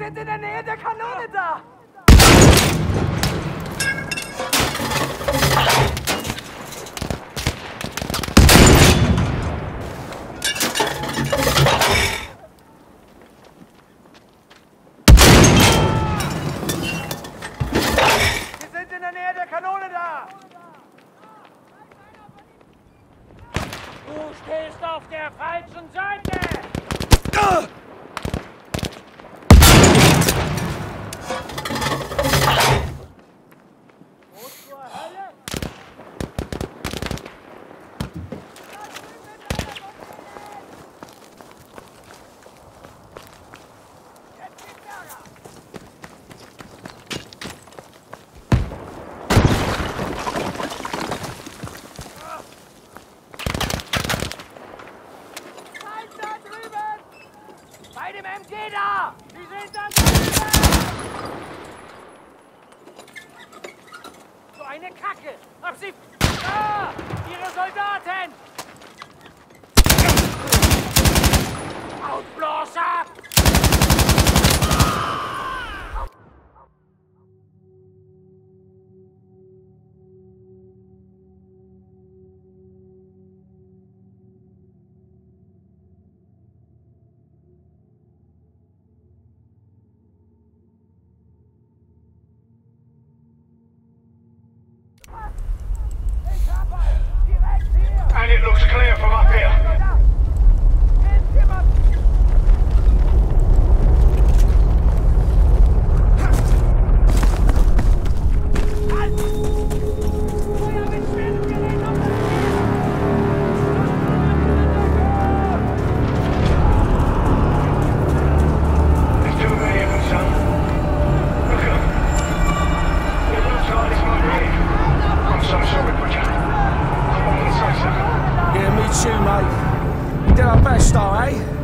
sind in der Nähe der Kanone da! Wir sind in der Nähe der Kanone da! Du stehst auf der falschen Seite! Wo zur Hölle? Jetzt geht's Ärger! Bei dem MG da! Sie sind da drüben! So eine Kacke! Hab sie... Ah! Ihre Soldaten! Outblosser! And it looks clear from up here. There's too many of them, son. Look at them. It looks like this might be it. I'm so sorry, Butcher. I won't say so. Yeah, me too, mate. We did our best, though, eh?